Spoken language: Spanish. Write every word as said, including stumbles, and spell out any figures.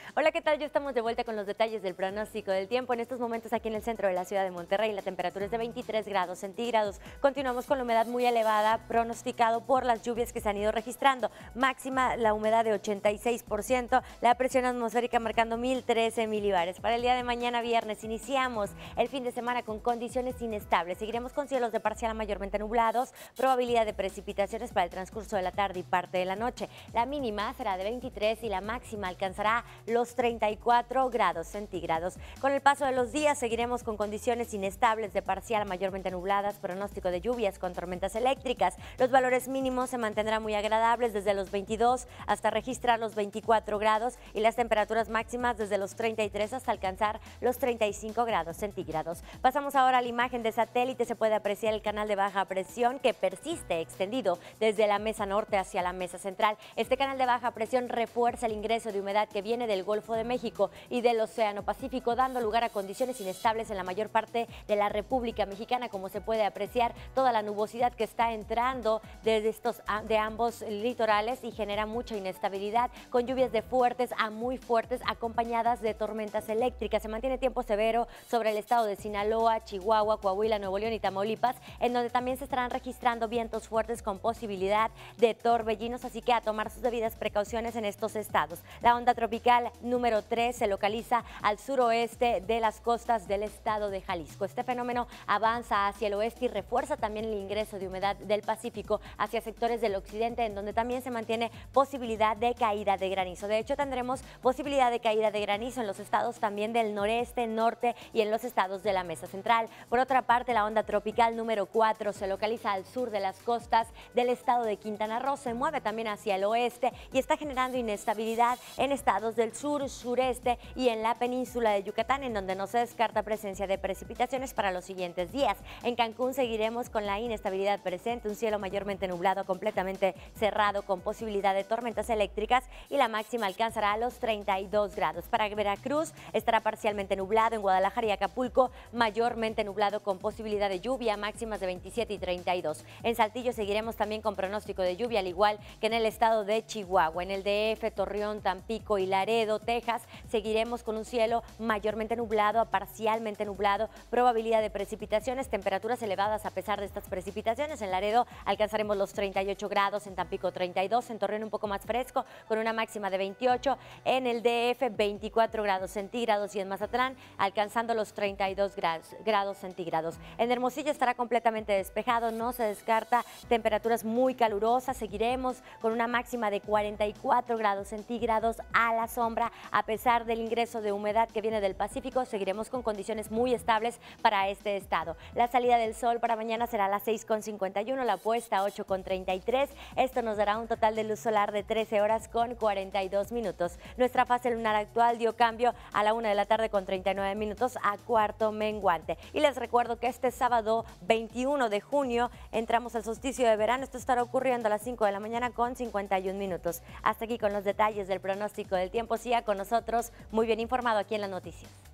Hola, ¿qué tal? Ya estamos de vuelta con los detalles del pronóstico del tiempo. En estos momentos aquí en el centro de la ciudad de Monterrey la temperatura es de veintitrés grados centígrados. Continuamos con la humedad muy elevada pronosticado por las lluvias que se han ido registrando. Máxima la humedad de ochenta y seis por ciento, la presión atmosférica marcando mil trece milibares. Para el día de mañana viernes iniciamos el fin de semana con condiciones inestables. Seguiremos con cielos de parcial a mayormente nublados, probabilidad de precipitaciones para el transcurso de la tarde y parte de la noche. La mínima será de veintitrés y la máxima alcanzará los treinta y cuatro grados centígrados. Con el paso de los días seguiremos con condiciones inestables de parcial a mayormente nubladas, pronóstico de lluvias con tormentas eléctricas. Los valores mínimos se mantendrán muy agradables desde los veintidós hasta registrar los veinticuatro grados y las temperaturas máximas desde los treinta y tres hasta alcanzar los treinta y cinco grados centígrados. Pasamos ahora a la imagen de satélite. Se puede apreciar el canal de baja presión que persiste extendido desde la mesa norte hacia la mesa central. Este canal de baja presión refuerza el ingreso de humedad que viene del Golfo de México y del Océano Pacífico, dando lugar a condiciones inestables en la mayor parte de la República Mexicana. Como se puede apreciar, toda la nubosidad que está entrando desde estos de ambos litorales y genera mucha inestabilidad, con lluvias de fuertes a muy fuertes acompañadas de tormentas eléctricas. Se mantiene tiempo severo sobre el estado de Sinaloa, Chihuahua, Coahuila, Nuevo León y Tamaulipas, en donde también se estarán registrando vientos fuertes con posibilidad de torbellinos, así que a tomar sus debidas precauciones en estos estados. La onda tropical número tres se localiza al suroeste de las costas del estado de Jalisco. Este fenómeno avanza hacia el oeste y refuerza también el ingreso de humedad del Pacífico hacia sectores del occidente, en donde también se mantiene posibilidad de caída de granizo. De hecho, tendremos posibilidad de caída de granizo en los estados también del noreste, norte y en los estados de la mesa central. Por otra parte, la onda tropical número cuatro se localiza al sur de las costas del estado de Quintana Roo, se mueve también hacia el oeste y está generando inestabilidad en estados del sur, sureste y en la península de Yucatán, en donde no se descarta presencia de precipitaciones para los siguientes días. En Cancún seguiremos con la inestabilidad presente, un cielo mayormente nublado, completamente cerrado, con posibilidad de tormentas eléctricas y la máxima alcanzará los treinta y dos grados. Para Veracruz estará parcialmente nublado, en Guadalajara y Acapulco mayormente nublado con posibilidad de lluvia, máximas de veintisiete y treinta y dos. En Saltillo seguiremos también con pronóstico de lluvia, al igual que en el estado de Chihuahua. En el D F, Torreón, Tampico y Laredo, Texas, seguiremos con un cielo mayormente nublado a parcialmente nublado, probabilidad de precipitaciones, temperaturas elevadas a pesar de estas precipitaciones. En Laredo alcanzaremos los treinta y ocho grados, en Tampico treinta y dos, en Torreón un poco más fresco con una máxima de veintiocho, en el D F veinticuatro grados centígrados y en Mazatlán alcanzando los treinta y dos grados centígrados. En Hermosillo estará completamente despejado, no se descarta temperaturas muy calurosas. Seguiremos con una máxima de cuarenta y cuatro grados centígrados a la sombra. A pesar del ingreso de humedad que viene del Pacífico, seguiremos con condiciones muy estables para este estado. La salida del sol para mañana será a las seis con cincuenta y uno, la puesta a ocho con treinta y tres. Esto nos dará un total de luz solar de trece horas con cuarenta y dos minutos. Nuestra fase lunar actual dio cambio a la una de la tarde con treinta y nueve minutos a cuarto menguante. Y les recuerdo que este sábado veintiuno de junio entramos al solsticio de verano. Esto estará ocurriendo a las cinco de la mañana con cincuenta y un minutos. Hasta aquí con los detalles del pronóstico del tiempo. Siga con nosotros, muy bien informado aquí en las noticias.